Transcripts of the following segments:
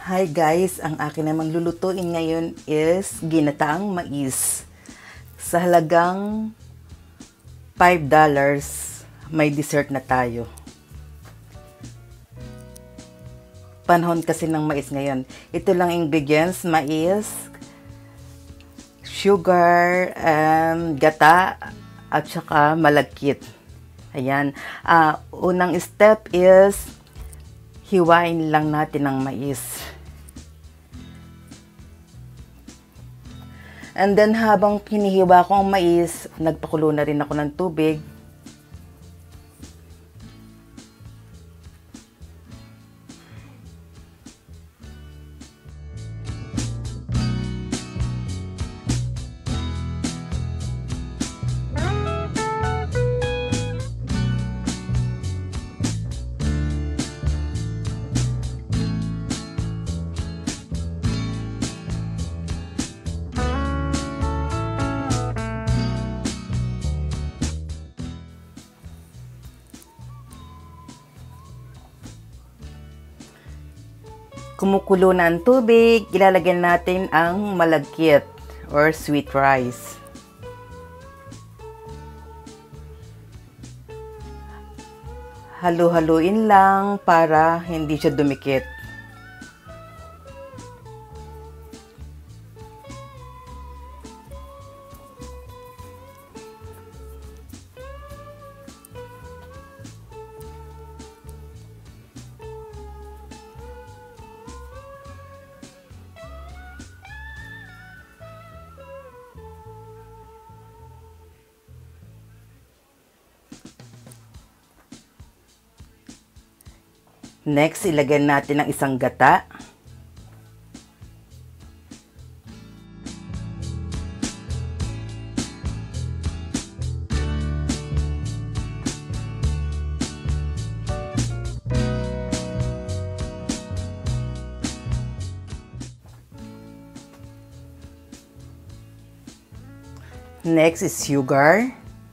Hi guys, ang akin namang lulutuin ngayon is ginataang mais. Sa halagang $5, may dessert na tayo. Panahon kasi ng mais ngayon. Ito lang ingredients: mais, sugar, gata, at saka malagkit. Ayan. Unang step is hiwain lang natin ang mais. And then habang hinihiwa ko ang mais, nagpakulo na rin ako ng tubig. Kumukulo na ang tubig, ilalagyan natin ang malagkit or sweet rice. Halu-haluin lang para hindi siya dumikit. Next, ilagyan natin ang isang gata. Next is sugar.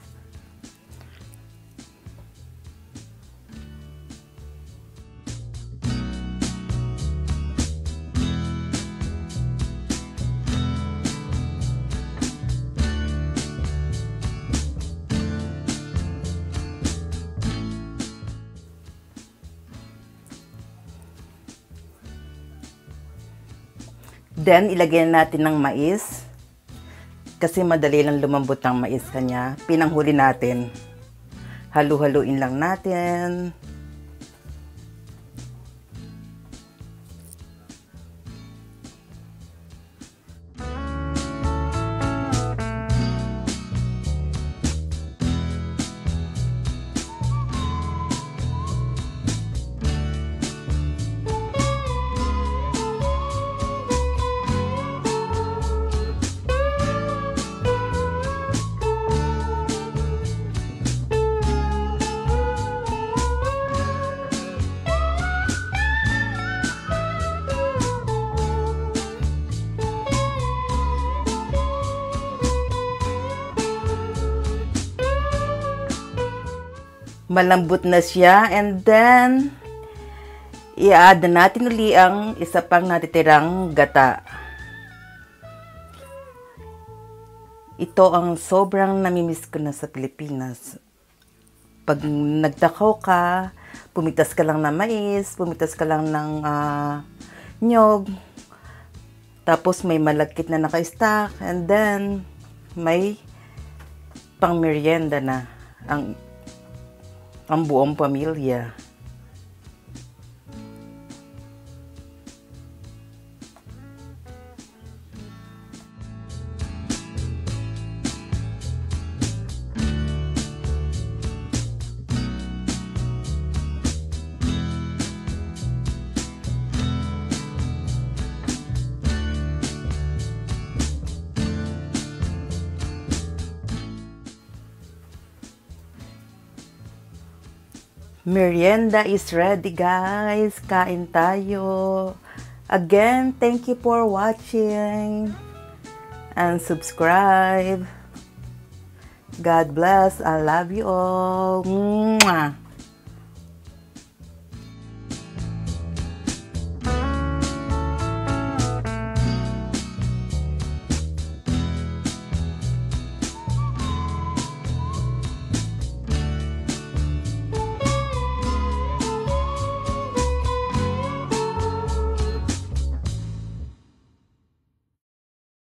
Then, ilagyan natin ng mais. Kasi madali lang lumambot ng mais kanya. Pinanghuli natin. Halu-haluin lang natin. Malambot na siya, and then i-add natin uli ang isa pang natitirang gata. Ito ang sobrang namimiss ko na sa Pilipinas. Pag nagtakaw ka, pumitas ka lang ng mais, pumitas ka lang ng nyog, tapos may malagkit na naka-stack, and then may pang merienda na ang buong pamilya. Merienda is ready, guys. Kain tayo. Again, thank you for watching. And subscribe. God bless. I love you all. Mwah.